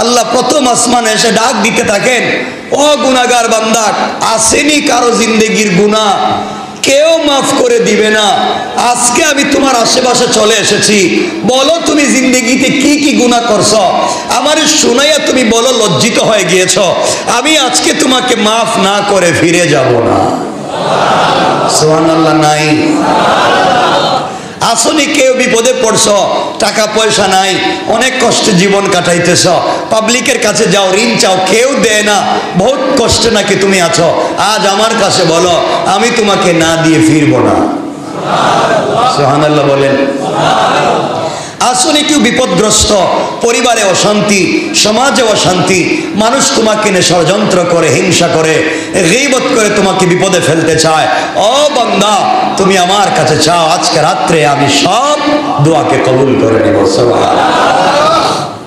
আল্লাহ প্রথম আসমানে এসে ডাক দিতে থাকেন, ও গুনাহগার বান্দা, আসেনি কারো জিন্দেগির গুনাহ, কেউ মাফ করে দিবে না। আজকে আমি তোমার আশেপাশে চলে এসেছি, বলো তুমি জিন্দেগিতে কি কি গুনাহ করছো, আমারে শুনাইয়া তুমি বলো লজ্জিত হয়ে গিয়েছো, আমি আজকে তোমাকে মাফ না করে ফিরে যাব না। সুবহানাল্লাহ। নাই আসনি কেউ বিপদে পড়ছো, টাকা পয়সা নাই, অনেক কষ্টে জীবন কাটাইতেছ, পাবলিকের কাছে যাও, ঋণ চাও, কেউ দেয় না, বহুত কষ্টে নাকি তুমি আছো, আজ আমার কাছে বলো, আমি তোমাকে না দিয়ে ফিরবো না। সুবহানাল্লাহ বলেন। আসলে কেউ বিপদগ্রস্ত, পরিবারে অশান্তি, সমাজে অশান্তি, মানুষ তোমাকে নিয়ে ষড়যন্ত্র করে, হিংসা করে, গীবত করে তোমাকে বিপদে ফেলতে চায়, ও বান্দা তুমি আমার কাছে চাও, আজকে রাত্রে আমি সব দোয়াকে কবুল করে নেব। সুবহানাল্লাহ।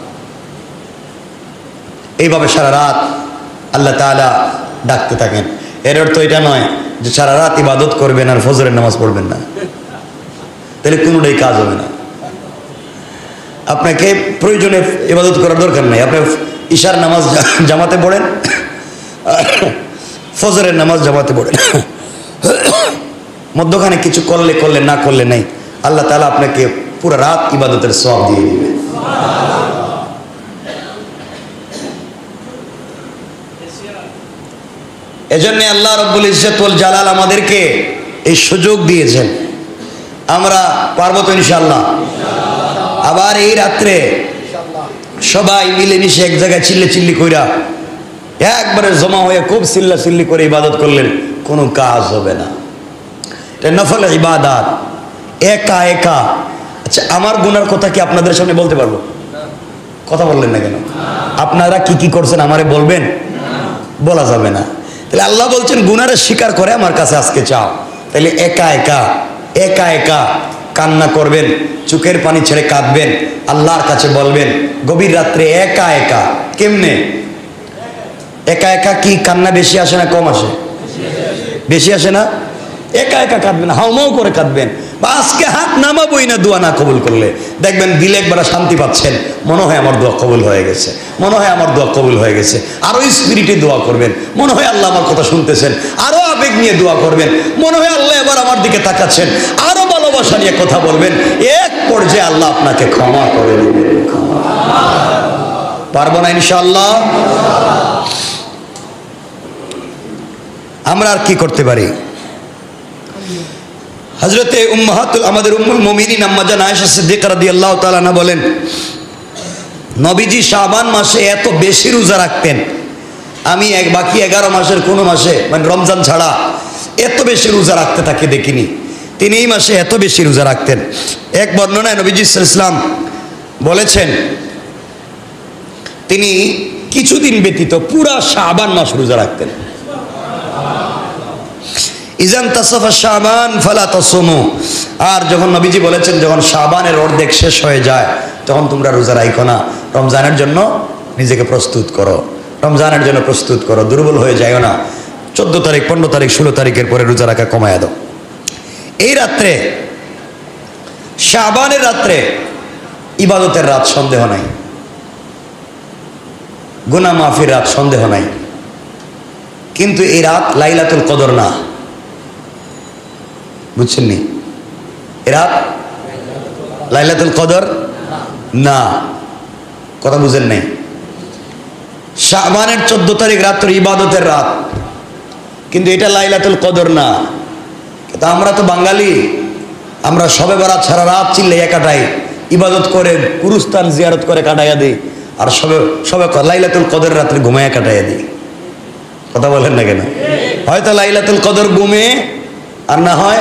এইভাবে সারা রাত আল্লাহ তাআলা ডাকতে থাকেন। এর অর্থ এটা নয় যে সারা রাত ইবাদত করবেন আর ফজরের নামাজ পড়বেন না, তাহলে কোনোটাই কাজ হবে না। আপনাকে প্রয়োজনে ইবাদত করার দরকার নেই, আপনি ইশার নামাজ জামাতে পড়েন, ফজরের নামাজ জামাতে পড়েন, মধ্যখানে কিছু করলে করলে, না করলে নেই, আল্লাহ তাআলা আপনাকে পুরো রাত ইবাদতের সওয়াব দিয়ে দিবে। এজন্য আল্লাহ রাব্বুল ইজ্জত ওয়াল জালাল আমাদেরকে এই সুযোগ দিয়েছেন, আমরা পারবো তো ইনশাআল্লাহ। আবার এই রাত্রে সবাই মিলেমিশে এক জায়গায় চিল্লি কইরা একবারে জমা হয়ে খুব চিল্লি করে ইবাদত করলেন, কোনো কাজ হবে না। এটা নফল ইবাদত, একা একা। আচ্ছা, আমার গুনার কথা কি আপনাদের সামনে বলতে পারবো? কথা বললেন না কেন? আপনারা কি কি করছেন আমারে বলবেন? বলা যাবে না। তাহলে আল্লাহ বলছেন গুনারে স্বীকার করে আমার কাছে আজকে চাও। তাহলে একা একা কান্না করবেন, চোখের পানি ছেড়ে কাঁদবেন, আল্লাহর কাছে বলবেন গভীর রাত্রে একা একা। কেমনে একা একা? কি কান্না বেশি আসে না কম আসে? বেশি আসে না? একা একা কাঁদবেন, হাউমাউ করে কাঁদবেন, বা আজকে হাত নামাবই না দোয়া না কবুল করলে। দেখবেন দিলে একবার শান্তি পাচ্ছেন, মনে হয় আমার দোয়া কবুল হয়ে গেছে, মনে হয় আমার দোয়া কবুল হয়ে গেছে। আরো স্পিরিটে দোয়া করবেন, মনে হয় আল্লাহ আমার কথা শুনতেছেন। আরো আবেগ নিয়ে দোয়া করবেন, মনে হয় আল্লাহ এবার আমার দিকে তাকাচ্ছেন। আরো ভালোবাসা নিয়ে কথা বলবেন, এক পর্যায়ে আল্লাহ আপনাকে ক্ষমা করে দেবেন। পারবো না ইনশাআল্লাহ? আমরা আর কি করতে পারি? হযরতে আমাদের উম্মুল মুমিনিন আম্মা জান আয়েশা সিদ্দিকা রাদিয়াল্লাহু তাআলা আনহা বলেন, নবীজি শাবান মাসে এত বেশি রোজা রাখতেন, আমি বাকি 11 মাসের কোনো মাসে, মানে রমজান ছাড়া, এত বেশি রোজা রাখতে তাকে দেখিনি। তিনি এই মাসে এত বেশি রোজা রাখতেন। এক বর্ণনায় নবীজি সাল্লাল্লাহু আলাইহি ওয়াসাল্লাম বলেছেন, তিনি কিছুদিন ব্যতীত পুরা শাবান মাস রোজা রাখতেন। ইজান তাসাফা শাবান ফালা তাসুমু, আর যখন নবীজি বলেছেন যখন শাবানের অর্ধেক শেষ হয়ে যায় তখন তোমরা রোজা রাখো না, রমজানের জন্য নিজেকে প্রস্তুত করো, রমজানের জন্য প্রস্তুত করো, দুর্বল হয়ে যায়ও না। 14 তারিখ 15 তারিখ 16 তারিখের পরে রোজা রাখা কমায় দাও। এই রাত্রে, শাবানের রাত্রে ইবাদতের রাত, সন্দেহ নাই, গুনাহ মাফির রাত, সন্দেহ নাই। কিন্তু এই রাত লাইলাতুল কদর না, বুঝছেন নি? রাত লাইলাতুল কদর না, কথা বুঝেন নাই? শাবানের 14 তারিখ রাত্র ইবাদতের রাত, কিন্তু এটা লাইলাতুল কদর না। কিন্তু আমরা তো বাঙালি, আমরা সবে বরাত সারা রাত চিল্লাইয়া কাটাই, ইবাদত করে গুরুস্থান জিয়ারত করে কাটাইয়া দিই, আর সবে লাইলাতুল কদর রাত্রে ঘুমাইয়া কাটাইয়া দিই। কথা বলেন না কেন? হয়তো লাইলাতুল কদর ঘুমে, আর না হয়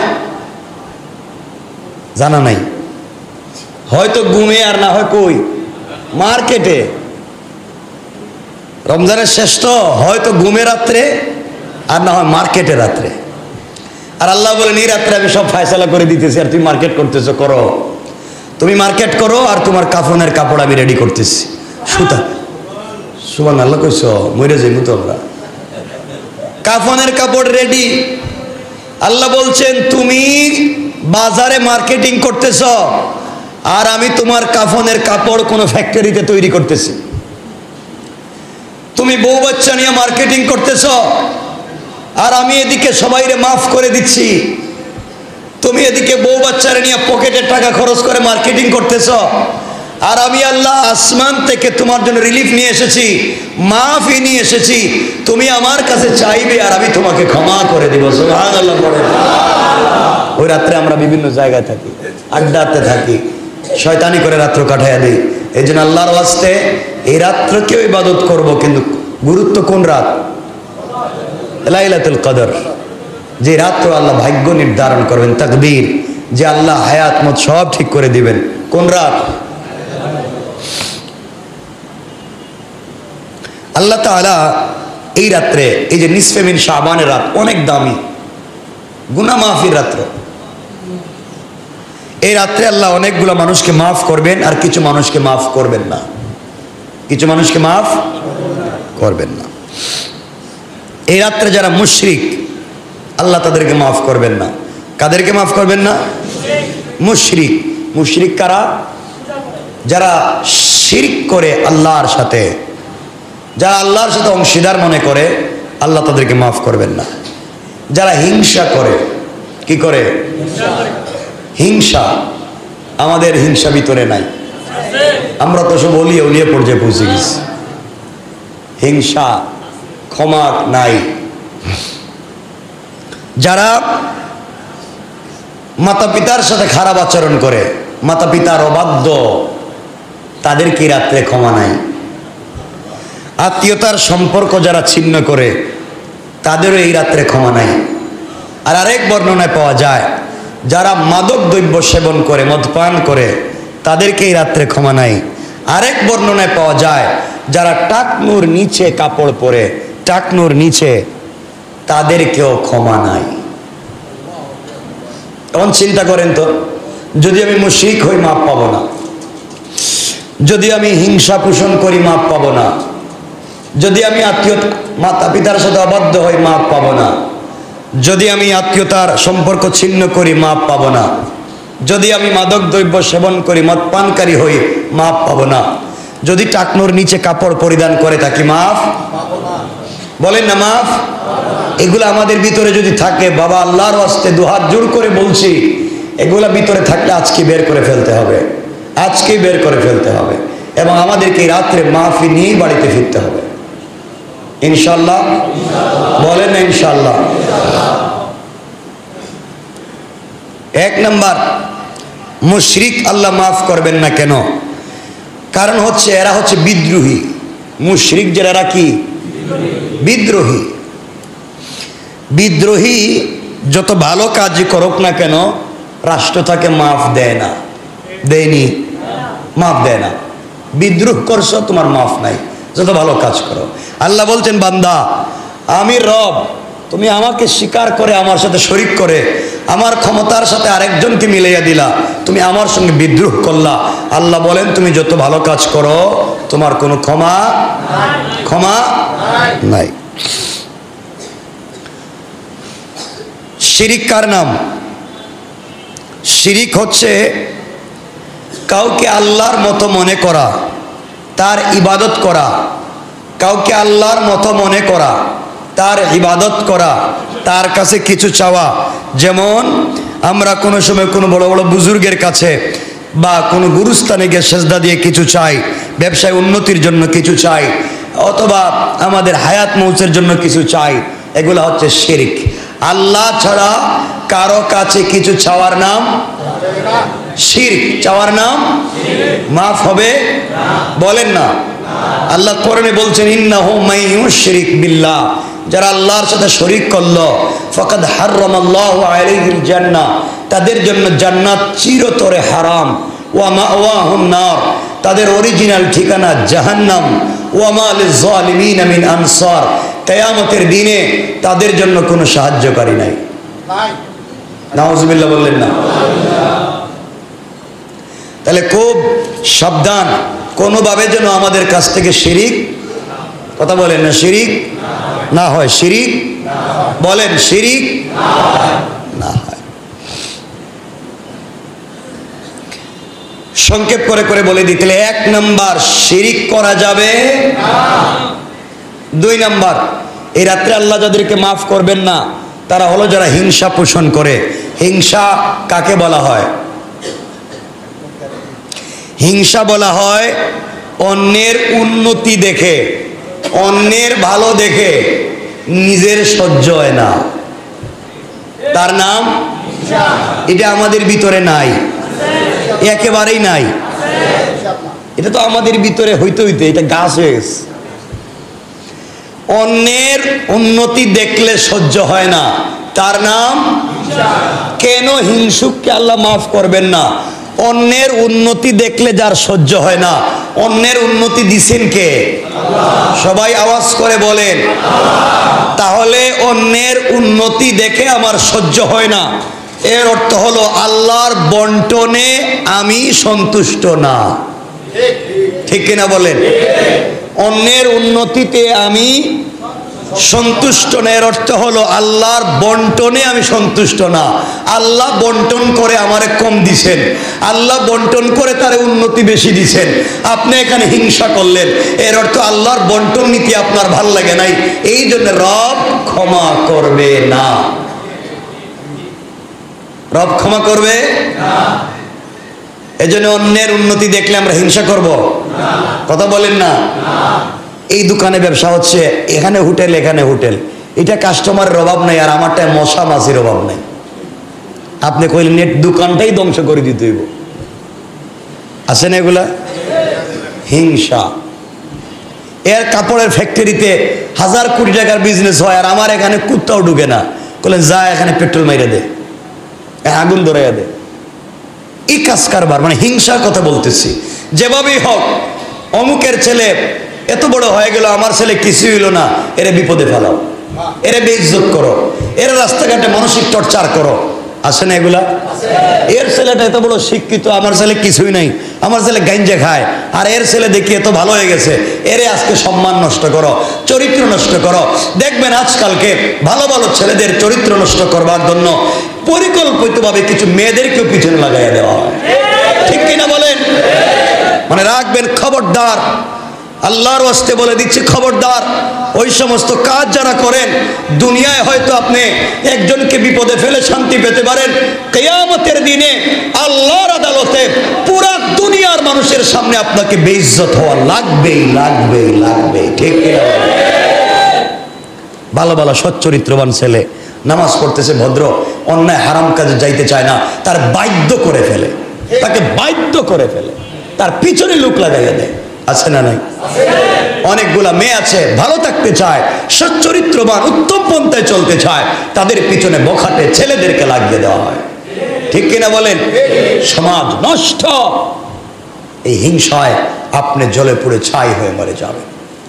জানা নাই, হয়তো ঘুমে, আর না হয় কই মার্কেটে। রমজানের শেষ তো, হয়তো ঘুমে রাত্রে, আর না হয় মার্কেটে রাত্রে। আর আল্লাহ বলেন এই রাত্রে আমি সব ফায়সালা করে দিতেছি, আর তুমি মার্কেট করতেছো, করো, তুমি মার্কেট করো, আর তোমার কাফনের কাপড় আমি রেডি করতেছি, সুতা। সুবহানাল্লাহ কইছো, মরে যাইবো তো আমরা। কাফনের কাপড় রেডি। আল্লাহ বলছেন তুমি বাজারে মার্কেটিং করতেছ, আর আমি তোমার কাফনের কাপড় কোন ফ্যাক্টরিতে তৈরি করতেছি। তুমি বউ বাচ্চা নিয়ে মার্কেটিং করতেছ, আর আমি এদিকে সবাইরে মাফ করে দিচ্ছি। তুমি এদিকে বউ বাচ্চারে নিয়ে পকেটের টাকা খরচ করে মার্কেটিং করতেছ, আর আমি আল্লাহ আসমান থেকে তোমার জন্য রিলিফ নিয়ে এসেছি, মাফি নিয়ে এসেছি। তুমি আমার কাছে চাইবে আর আমি তোমাকে ক্ষমা করে দিব। সুবহানাল্লাহ পড়েন। ওই রাত্রে আমরা বিভিন্ন জায়গায় থাকি, আড্ডাতে থাকি, শয়তানি করে রাত্র কাটাইয়া দিই। এই জন্য আল্লাহর ওয়াস্তে এই রাত্রকেও ইবাদত করব, কিন্তু গুরুত্ব কোন রাত? লাইলাতুল কদর, যে রাত্র আল্লাহ ভাগ্য নির্ধারণ করবেন, তাকদীর, যে আল্লাহ হায়াত মত সব ঠিক করে দিবেন। কোন রাত? আল্লাহ তাআলা এই রাত্রে, এই যে নিসফে মিন শাবানের রাত, অনেক দামি, গুনাহ মাফির রাত্র। এই রাত্রে আল্লাহ অনেকগুলো মানুষকে মাফ করবেন, আর কিছু মানুষকে মাফ করবেন না। কিছু মানুষকে মাফ করবেন না। এই রাত্রে যারা মুশরিক, আল্লাহ তাদেরকে মাফ করবেন না। কাদেরকে মাফ করবেন না? মুশরিক। মুশরিক কারা? যারা শিরক করে আল্লাহর সাথে, যারা আল্লাহর সাথে অংশীদার মনে করে, আল্লাহ তাদেরকে মাফ করবেন না। যারা হিংসা করে, কি করে? হিংসা। আমাদের হিংসা ভিতরে নাই, আমরা তো সব ওলিয়ে ওলিয়ে পর্যায়ে পৌঁছে গেছি। হিংসা, ক্ষমা নাই। যারা মাতা পিতার সাথে খারাপ আচরণ করে, মাতা পিতার অবাধ্য, তাদেরকে রাত্রে ক্ষমা নাই। আত্মীয়তার সম্পর্ক যারা ছিন্ন করে, তাদেরও এই রাত্রে ক্ষমা নাই। আর আরেক বর্ণনায় পাওয়া যায়, যারা মাদক দ্রব্য সেবন করে, মদপান করে, তাদেরকে এই রাত্রে ক্ষমা নাই। আরেক বর্ণনায় পাওয়া যায়, যারা টাকনুর নিচে কাপড় পরে, টাকনুর নিচে, তাদেরকেও ক্ষমা নাই। তখন চিন্তা করেন তো, যদি আমি মুশরিক হই মাপ পাবো না, যদি আমি হিংসা পোষণ করি মাপ পাবো না, যদি আমি মাতা পিতার সাথে অবাধ্য হই মাপ পাবো না, যদি আমি আত্মীয়তার সম্পর্ক ছিন্ন করি মাপ পাবো না, যদি আমি মাদক দ্রব্য সেবন করি, মদপানকারী হই মাপ পাবো না, যদি টাকনুর নিচে কাপড় পরিধান করে থাকি মাফ বলেন না? মাফ। এগুলো আমাদের ভিতরে যদি থাকে, বাবা আল্লাহর ওয়াস্তে দুহাত জোর করে বলছি, এগুলা ভিতরে থাকলে আজকে বের করে ফেলতে হবে, আজকেই বের করে ফেলতে হবে, এবং আমাদেরকে রাত্রে মাফি নিয়েই বাড়িতে ফিরতে হবে, ইনশাআল্লাহ। বলেন না ইনশাআল্লাহ? এক নাম্বার, মুশরিক আল্লাহ মাফ করবেন না কেন? কারণ হচ্ছে এরা হচ্ছে বিদ্রোহী। মুশরিক যারা কি? বিদ্রোহী। বিদ্রোহী যত ভালো কাজই করুক না কেন, রাষ্ট্র তাকে মাফ দেয় না। দেয়নি? মাফ দেয় না। বিদ্রোহ করছো, তোমার মাফ নাই, যত ভালো কাজ করো। আল্লাহ বলছেন, বান্দা আমি রব, তুমি আমাকে স্বীকার করে, আমার সাথে শরীক করে, আমার ক্ষমতার সাথে আরেকজনকে মিলাইয়া দিলা, তুমি আমার সঙ্গে বিদ্রোহ করলা। আল্লাহ বলেন, তুমি যত ভালো কাজ করো, তোমার কোনো ক্ষমা নাই। শিরিক কার নাম? শিরিক হচ্ছে কাউকে আল্লাহর মতো মনে করা, তার ইবাদত করা, কাউকে আল্লাহর মতো মনে করা, তার ইবাদত করা, তার কাছে কিছু চাওয়া। যেমন আমরা কোনো সময় কোনো বড় বড় বুজুর্গের কাছে বা কোনো গুরুস্থানে গিয়ে সেজদা দিয়ে কিছু চাই, ব্যবসায় উন্নতির জন্য কিছু চাই, অথবা আমাদের হায়াত মৌতের জন্য কিছু চাই, এগুলো হচ্ছে শিরিক। আল্লাহ ছাড়া কারো কাছে কিছু চাওয়ার নাম শিরক। চাওয়ার নাম মাফ হবে? বলেন না। আল্লাহ কোরআনে বলছেন, ইন্নাহু মাইয়ুশরিক বিল্লাহ, যারা আল্লাহর সাথে শরীক করলো, ফাকাদ হারামাল্লাহু আলাইহিল জান্নাহ, তাদের জন্য জান্নাত চিরতরে হারাম। ওয়া মাওয়াহুন নার, তাদের অরিজিনাল ঠিকানা জাহান্নাম। ওয়া মা লিয-যালিমিনা মিন আনসার, কিয়ামতের দিনে তাদের জন্য কোনো সাহায্যকারী নাই। নাউজুবিল্লাহ বললেন না? তাহলে খুব সাবধান, কোনোভাবে যেন আমাদের কাছ থেকে শিরিক, কথা বলেন না, শিরিক না হয়। শিরিক বলেন, শিরিক না হয়। সংক্ষেপ করে করে বলে দিতে, এক নাম্বার, শিরিক করা যাবে 2 নাম্বার, এই রাত্রে আল্লাহ যাদেরকে মাফ করবেন না তারা হলো যারা হিংসা পোষণ করে। হিংসা কাকে বলা হয়? হিংসা বলা হয় অন্যের উন্নতি দেখে, অন্যের ভালো দেখে নিজের সহ্য হয় না, তার নাম হিংসা। এটা আমাদের ভিতরে নাই, একেবারেই নাই। এটা তো আমাদের ভিতরে হইতে হইতে এটা গাছ হয়ে গেছে। অন্যের উন্নতি দেখলে সহ্য হয় না, তার নাম হিংসা। কেন হিংসুককে আল্লাহ মাফ করবেন না? অন্যের উন্নতি দেখলে যার সহ্য হয় না, অন্যের উন্নতি দিছেন কে? সবাই আওয়াজ করে বলেন। তাহলে অন্যের উন্নতি দেখে আমার সহ্য হয় না, এর অর্থ হলো আল্লাহর বন্টনে আমি সন্তুষ্ট না। ঠিক কিনা বলেন? অন্যের উন্নতিতে আমি সন্তুষ্ট না, এর অর্থ হলো আল্লাহর বন্টনে আমি সন্তুষ্ট না। আল্লাহ বন্টন করে আমারে কম দিছেন, আল্লাহ বন্টন করে তারে উন্নতি বেশি দিছেন, আপনি এখানে হিংসা করলেন, এর অর্থ আল্লাহর বন্টন নীতি আপনার ভাল লাগে নাই, এই জন্য রব ক্ষমা করবে না। রব ক্ষমা করবে না। এজন্য অন্যের উন্নতি দেখলে আমরা হিংসা করব? কথা বলেন না। এই দোকানে ব্যবসা হচ্ছে, এখানে হোটেল, এখানে হোটেল, এটা কাস্টমারের অভাব নাই, আর আমারটায় মশা মাছির অভাব নাই। আপনি কইলেন নেট দোকানটাই ধ্বংস করে দিতে হইব, আছে না এগুলা? হিংসা। এর কাপড়ের ফ্যাক্টরিতে 1000 কোটি টাকার বিজনেস হয়, আর আমার এখানে কুত্তাও ঢুকে না। বললেন যা এখানে পেট্রোল মাইরে দে, আগুন ধরাইয়া দে। এই কাজ কারবার, মানে হিংসার কথা বলতেছি। যেভাবেই হোক অমুকের ছেলে এত বড় হয়ে গেল, আমার ছেলে কিছু হইল না, এরে বিপদে ফেলাও, এরে বেইজ্জত করো, এর রাস্তাঘাটে মানসিক টর্চার করো, আছে না এগুলা? এর ছেলেটা এত বড় শিক্ষিত, আমার ছেলে কিছুই নাই, আমার ছেলে গাঞ্জা খায়, আর এর ছেলে দেখি এত ভালো হয়ে গেছে, এরে আজকে সম্মান নষ্ট করো, চরিত্র নষ্ট করো। দেখবেন আজকালকে ভালো ভালো ছেলেদের চরিত্র নষ্ট করবার জন্য পরিকল্পিতভাবে কিছু মেয়েদেরকেও পিছনে লাগাইয়া দেওয়া হয়। ঠিক কিনা বলেন? মানে রাখবেন, খবরদার, আল্লাহর ওয়াস্তে বলে দিচ্ছি, খবরদার। ওই সমস্ত কাজ যারা করেন, দুনিয়ায় হয়তো আপনি একজনকে বিপদে ফেলে শান্তি পেতে পারেন, কিয়ামতের দিনে আল্লাহর আদালতে পুরা দুনিয়ার মানুষের সামনে আপনাকে বেইজ্জত হওয়া লাগবেই, লাগবেই, লাগবেই। ঠিক কিনা? ভালো ভালো সচ্চরিত্রবান ছেলে নামাজ পড়তেছে, ভদ্র, অন্যায় হারাম কাজে যাইতে চায় না, তার বাধ্য করে ফেলে, তাকে বাধ্য করে ফেলে, তার পিছনে লোক লাগাইয়া দেয়, আছে না নাই? অনেকগুলা মেয়ে আছে ভালো থাকতে চায়, সচ্চরিত্রবান, উত্তম পন্থায় চলতে চায়, তাদের পিছনে বখাটে ছেলেদেরকে লাগিয়ে দেওয়া হয়। ঠিক কিনা বলেন? সমাজ নষ্ট। এই হিংসায় আপনি জ্বলে পুড়ে ছাই হয়ে মরে যাবেন,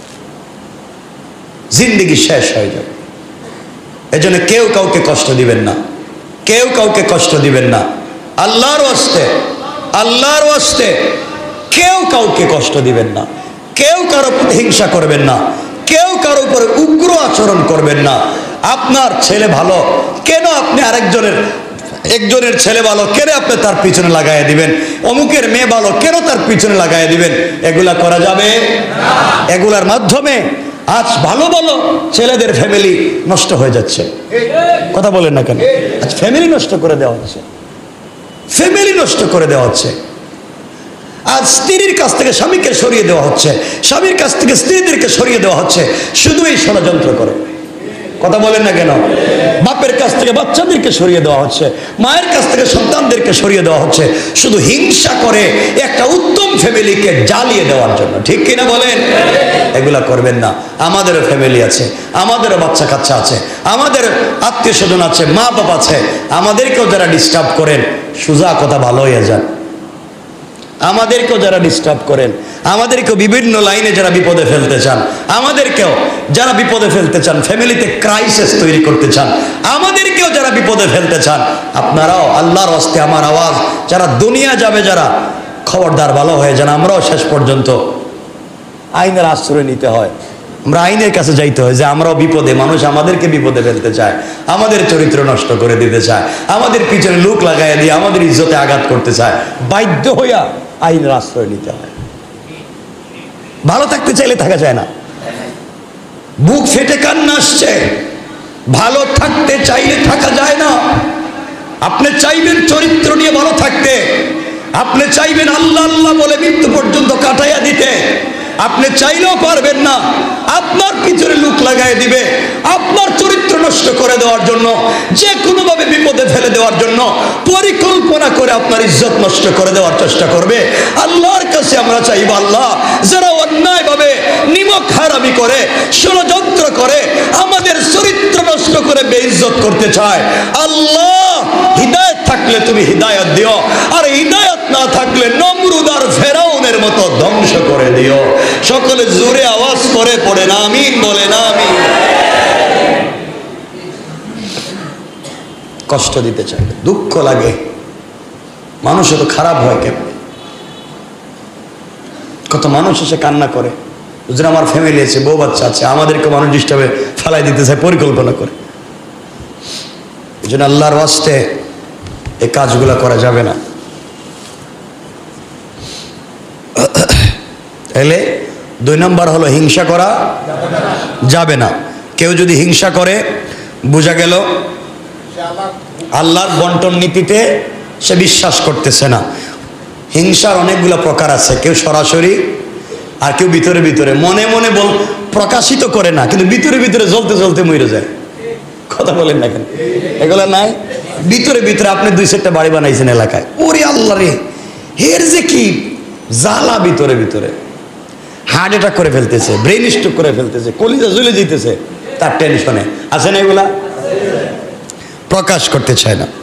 জিন্দেগি শেষ হয়ে যাবে। এজন্য কেউ কাউকে কষ্ট দিবেন না, কেউ কাউকে কষ্ট দিবেন না। আল্লাহর ওয়াস্তে, আল্লাহর ওয়াস্তে কেউ কাউকে কষ্ট দিবেন না, কেউ কারো প্রতি হিংসা করবেন না, কেউ কারো উপরে উগ্র আচরণ করবেন না। আপনার ছেলে ভালো, কেন আপনি একজনের ছেলে ভালো কেন আপনি তার পিছনে লাগাইয়া দিবেন? অমুকের মেয়ে ভালো কেন তার পিছনে লাগাইয়া দিবেন? এগুলা করা যাবে না। এগুলার মাধ্যমে আজ ভালো ভালো ছেলেদের ফ্যামিলি নষ্ট হয়ে যাচ্ছে। কথা বলেন না কেন? আজ ফ্যামিলি নষ্ট করে দেওয়া হচ্ছে, ফ্যামিলি নষ্ট করে দেওয়া হচ্ছে। আজ স্ত্রীর কাছ থেকে স্বামীকে সরিয়ে দেওয়া হচ্ছে, স্বামীর কাছ থেকে স্ত্রীদেরকে সরিয়ে দেওয়া হচ্ছে, শুধু এই ষড়যন্ত্র করে। কথা বলেন না কেন? বাপের কাছ থেকে বাচ্চাদেরকে সরিয়ে দেওয়া হচ্ছে, মায়ের কাছ থেকে সন্তানদেরকে সরিয়ে দেওয়া হচ্ছে, শুধু হিংসা করে একটা উত্তম ফ্যামিলিকে জ্বালিয়ে দেওয়ার জন্য। ঠিক কিনা বলেন? এগুলা করবেন না। আমাদেরও ফ্যামিলি আছে, আমাদেরও বাচ্চা কাচ্চা আছে, আমাদের আত্মীয় স্বজন আছে, মা বাপ আছে, আমাদেরকেও যারা ডিস্টার্ব করেন, সোজা কথা ভালো হয়ে যান। আমাদেরকেও যারা ডিস্টার্ব করেন, আমাদেরকেও বিভিন্ন লাইনে যারা বিপদে ফেলতে চান, আমাদেরকেও যারা বিপদে ফেলতে চান, ফ্যামিলিতে ক্রাইসিস তৈরি করতে চান, আমাদেরকেও যারা বিপদে ফেলতে চান, আপনারাও আল্লাহর হস্তে আমার আওয়াজ, যারা দুনিয়া যাবে, যারা খবরদার ভালো হয়ে যান। আমরাও শেষ পর্যন্ত আইনের আশ্রয় নিতে হয়, আমরা আইনের কাছে যাইতে হয় যে আমরাও বিপদে, মানুষ আমাদেরকে বিপদে ফেলতে চায়, আমাদের চরিত্র নষ্ট করে দিতে চায়, আমাদের পিছনে লোক লাগাইয়া দিয়ে আমাদের ইজ্জতে আঘাত করতে চায়, বাধ্য হইয়া আইনের আশ্রয় নিতে হয়। ভালো থাকতে চাইলে থাকা যায় না, বুক ফেটে কান্না আসছে। ভালো থাকতে চাইলে থাকা যায় না। আপনি চাইবেন চরিত্র নিয়ে ভালো থাকতে, আপনি চাইবেন আল্লাহ আল্লাহ বলে মৃত্যু পর্যন্ত কাটাইয়া দিতে, আপনি চাইলেও পারবেন না। আপনার পিছনে লোক লাগাই দিবে, আপনার চরিত্র নষ্ট করে দেওয়ার জন্য, যে কোনোভাবে বিপদে ফেলে দেওয়ার জন্য পরিকল্পনা করে আপনার ইজ্জত নষ্ট করে দেওয়ার চেষ্টা করবে। আল্লাহর কাছে আমরা চাইব, আল্লাহ যারা অন্যায়ভাবে নিমক হারামি করে, ষড়যন্ত্র করে, আমাদের চরিত্র নষ্ট করে বেইজ্জত করতে চায়, আল্লাহ হিদায়াত থাকলে তুমি হিদায়াত দিও, আর হিদায়াত না থাকলে নমরুদ আর ফেরাউনের মতো ধ্বংস করে দিও। সকলে জোরে আওয়াজ করে পড়ে না আমিন, বলে না আমিন। কষ্ট দিতে চাই, দুঃখ লাগে, মানুষ তো খারাপ হয় কেমন। কত মানুষ এসে কান্না করে, বুঝলেন আমার ফ্যামিলি আছে, বউ বাচ্চা আছে, আমাদেরকে মানুষ ডিস্টার্বে ফেলাই দিতে চায় পরিকল্পনা করে। এই জন্য আল্লাহর ওয়াস্তে এই কাজগুলো করা যাবে না। তাহলে 2 নম্বর হলো হিংসা করা যাবে না। কেউ যদি হিংসা করে, বোঝা গেল আল্লাহর বন্টন নীতিতে সে বিশ্বাস করতেছে না। হিংসার অনেকগুলো প্রকার আছে, কেউ সরাসরি আর কেউ ভিতরে ভিতরে মনে মনে প্রকাশিত করে না, কিন্তু ভিতরে ভিতরে জ্বলতে জ্বলতে মরে যায়। কথা বলেন না কেন? এগুলো নাই ভিতরে ভিতরে। আপনি 2-4টা বাড়ি বানাইছেন এলাকায়, ওরে আল্লাহ রে, এর যে কি জ্বালা ভিতরে ভিতরে, হার্ট অ্যাটাক করে ফেলতেছে, ব্রেন স্ট্রোক করে ফেলতেছে, কলিজা জ্বলে যেতেছে তার টেনশনে। আছে না এগুলা? প্রকাশ করতে চায় না।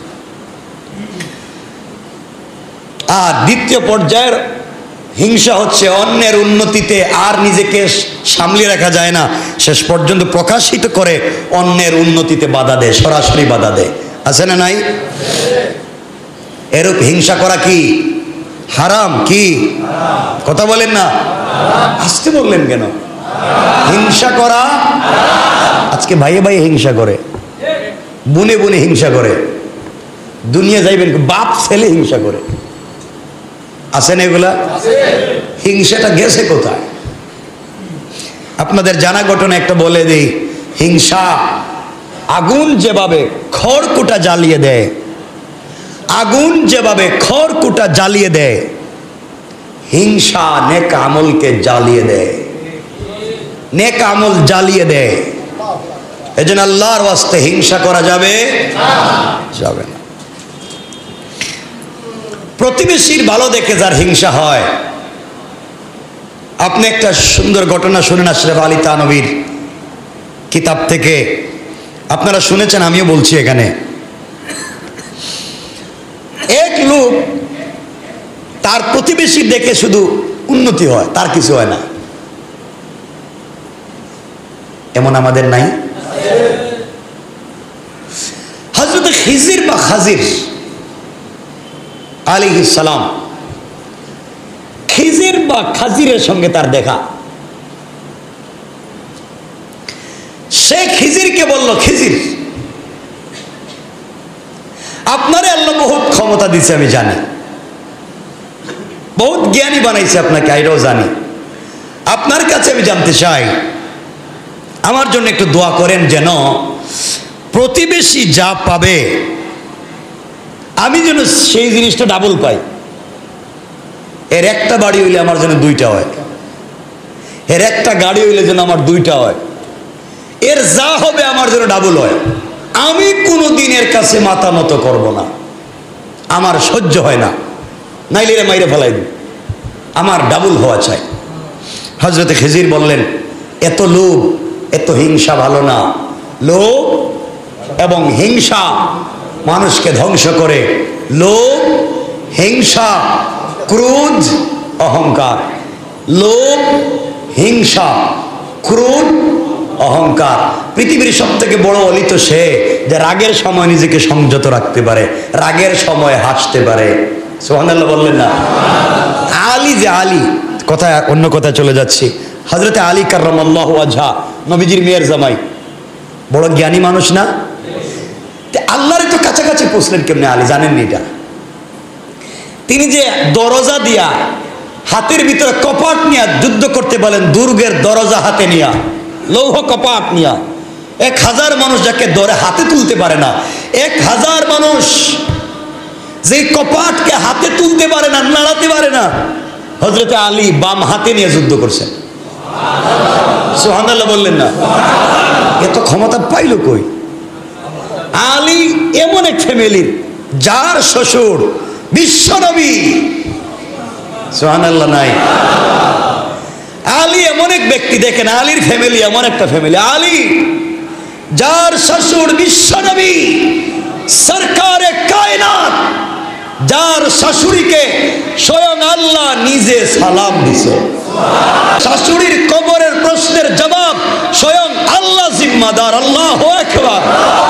আর দ্বিতীয় পর্যায়ের হিংসা হচ্ছে অন্যের উন্নতিতে আর নিজেকে সামলে রাখা যায় না, শেষ পর্যন্ত প্রকাশিত করে অন্যের উন্নতিতে বাধা দেয়, সরাসরি বাধা দেয়। আছে না নাই? এরূপ হিংসা করা কি হারাম? কি কথা বলেন না? আসতে বললেন কেন? হিংসা করা, আজকে ভাইয়ে ভাইয়ে হিংসা করে, বুনে বুনে হিংসা করে, দুনিয়া যাইবেন বাপ ছেলে হিংসা করে। আছে না এগুলা? হিংসাটা গেছে কোথায়? আপনাদের জানা ঘটনা একটা বলে দিই। হিংসা আগুন যেভাবে খড়কুটা জ্বালিয়ে দেয়, আগুন যেভাবে খড়কুটা জ্বালিয়ে দেয়, হিংসা নেক আমলকে জ্বালিয়ে দেয়, নেক আমল জ্বালিয়ে দেয়। এজন্য আল্লাহর ওয়াস্তে হিংসা করা যাবে যাবে না। প্রতিবেশীর ভালো দেখে যার হিংসা হয়, আপনি একটা সুন্দর ঘটনা শুনেন আশরাফ আলী থানভীর কিতাব থেকে, আপনারা শুনেছেন, আমিও বলছি এখানে। এক লোক তার প্রতিবেশী দেখে শুধু উন্নতি হয়, তার কিছু হয় না। এমন আমাদের নাই? হযরত খিজির বা খাজির আলাইহিস সালাম, খিজির বা খাজিরের সঙ্গে তার দেখা। সে খিজিরকে বলল, খিজির আপনারে আল্লাহ বহুত ক্ষমতা দিছে, আমি জানি, বহুত জ্ঞানী বানাইছে আপনাকে, এটাও জানি। আপনার কাছে আমি জানতে চাই, আমার জন্য একটু দোয়া করেন যেন প্রতিবেশী যা পাবে আমি যেন সেই জিনিসটা ডাবল পাই। এর একটা বাড়ি হইলে আমার যেন 2টা হয়, এর একটা গাড়ি হইলে যেন আমার 2টা হয়, এর যা হবে আমার যেন ডাবল হয়। আমি কোনো দিনের কাছে মাথা নত করব না, আমার সহ্য হয় না, নাইলে রে মাইরে ফেলাই দিই, আমার ডাবল হওয়া চাই। হযরত খিজির বললেন, এত লোভ এত হিংসা ভালো না। লোভ এবং হিংসা মানুষকে ধ্বংস করে। লোভ, হিংসা, ক্রোধ, অহংকার। লোভ, হিংসা, ক্রোধ, অহংকার। পৃথিবীর সব থেকে বড় অলি তো সে যে রাগের সময় নিজেকে সংযত রাখতে পারে, রাগের সময় হাসতে পারে। সুবহানাল্লাহ বললেন না? আলী, যে আলী, কথা অন্য কথা চলে যাচ্ছি। হযরতে আলী কাররামাল্লাহু ওয়াজহা, নবীজির মেয়ের জামাই, বড় জ্ঞানী মানুষ না? আল্লাহর তো কাছাকাছি পৌঁছলেন কেমনে আলী, জানেননি এটা? তিনি যে দরজা দিয়া হাতের ভিতরে কপাট নিয়ে যুদ্ধ করতে বলেন, দুর্গের দরজা হাতে নিয়া, লৌহ কপাট নিয়া 1000 মানুষ যাকে ধরে হাতে তুলতে পারে না, 1000 মানুষ যে কপাটকে হাতে তুলতে পারে না, নাড়াতে পারে না, হযরতে আলী বাম হাতে নিয়ে যুদ্ধ করছেন। সুবহানাল্লাহ বললেন না? এত ক্ষমতা পাইল কই? আলী এমন এক ফ্যামিলির যার শ্বশুর বিশ্বনবী। সুবহানাল্লাহ নাই? আলী এমন এক ব্যক্তি, দেখেন আলীর ফ্যামিলি এমন একটা ফ্যামিলি, আলী যার শ্বশুর বিশ্বনবী সরকারে কায়নাত, যার শাশুড়িকে স্বয়ং আল্লাহ নিজে সালাম দিছে। শাশুড়ির কবরের প্রশ্নের জবাব স্বয়ং আল্লাহ জিম্মাদার। আল্লাহু আকবার।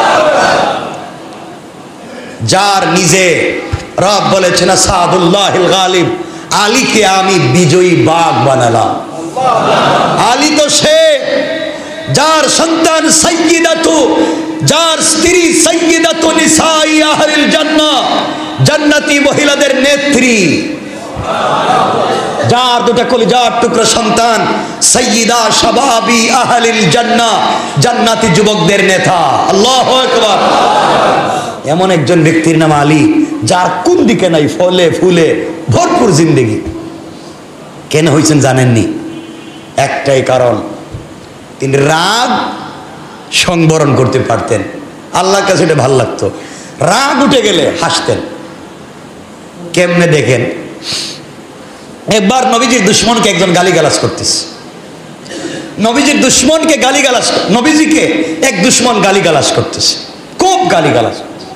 যার নিজে রব বলেছেন আসাদুল্লাহিল গালিব, আলীকে আমি বিজয়ী বাঘ বানালাম। আলী তো সে যার সন্তান সাইয়্যিদাতু, যার স্ত্রী সাইয়্যিদাতু নিসাই আহলিল জান্নাহ, জান্নাতি মহিলাদের নেত্রী, যার দুটা কলিজার টুকরা সন্তান সাইয়্যিদা শাবাবি আহলিল জান্নাহ, জান্নাতি যুবকদের নেতা। আল্লাহু আকবার। এমন একজন ব্যক্তির নাম আলী, যার কোন দিকে নাই ফলে ফুলে ভরপুর জিন্দেগি। কেন হয়েছেন জানেননি? একটাই কারণ, তিনি রাগ সংবরণ করতে পারতেন। আল্লাহর কাছে এটা ভালো লাগতো। রাগ উঠে গেলে হাসতেন। কেমনে দেখেন, একবার নবীজির দুশ্মনকে একজন গালিগালাজ করতেছে। নবীজির দুশ্মনকে গালিগালাজ, নবীজিকে এক দুশ্মন গালিগালাজ করতেছে, খুব গালিগালাজ।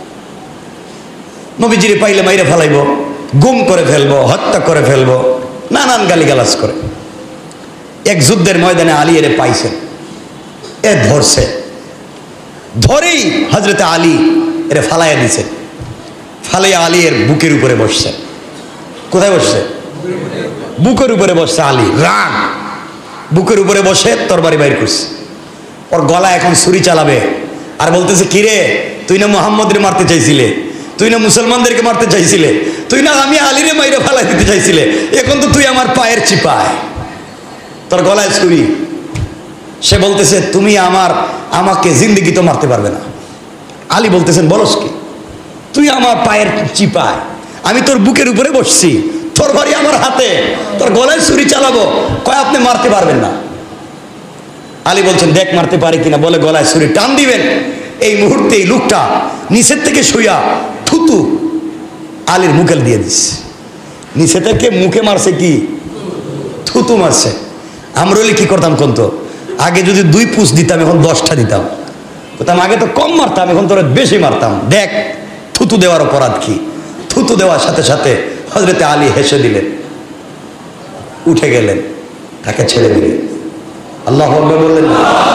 নবীজিরে পাইলে মাইরে ফেলাইব, গুম করে ফেলবো, হত্যা করে ফেলবো, নানান গালিগালাজ করে। এক যুদ্ধের ময়দানে আলী এরে পাইছেন, এ ধরছে, ধরেই হযরতে আলী এরে ফালাইয়া দিছে। ফালাইয়া আলী এর বুকের উপরে বসছে। কোথায় বসছে? বুকের উপরে বসছে আলী। রাগ, বুকের উপরে বসে তরবারি বাইর করছে। ওর গলা এখন ছুরি চালাবে আর বলতেছে, কিরে তুই না মুহাম্মদরে মারতে চাইছিলে, তুই না মুসলমানদেরকে মারতে চাইছিলে, তুই না আমি আলীরে মাইরে ফালাই দিতে চাইছিলে, এখন তো তুই আমার পায়ের চিপায়, তোর গলায় ছুরি। সে বলতেছে, তুমি আমাকে জিন্দেগি তো মারতে পারবে না। আলী বলতেছেন, বলস কি? তুই আমার পায়ের চিপায়, আমি তোর বুকের উপরে বসছি, তোর বাড়ি আমার হাতে, তোর গলায় ছুরি চালাবো, কয় আপনি মারতে পারবেন না। আলী বলছেন, দেখ মারতে পারি কিনা। বলে গলায় ছুরি টান দিবেন, এই মুহূর্তে এই লোকটা নিচের থেকে শুইয়া থুতু আলীর মুখে দিয়ে দিস। নিচে থেকে মুখে মারছে কি? থুতু মারছে। আমরা হলে কি করতাম কোন? তো আগে যদি 2 পুষ দিতাম, এখন 10টা দিতাম। কোথাও আগে তো কম মারতাম, এখন তোরা বেশি মারতাম। দেখ থুতু দেওয়ার অপরাধ কি। থুতু দেওয়ার সাথে সাথে হযরতে আলী হেসে দিলেন, উঠে গেলেন, তাকে ছেড়ে দিলেন। আল্লাহু আকবার বললেন।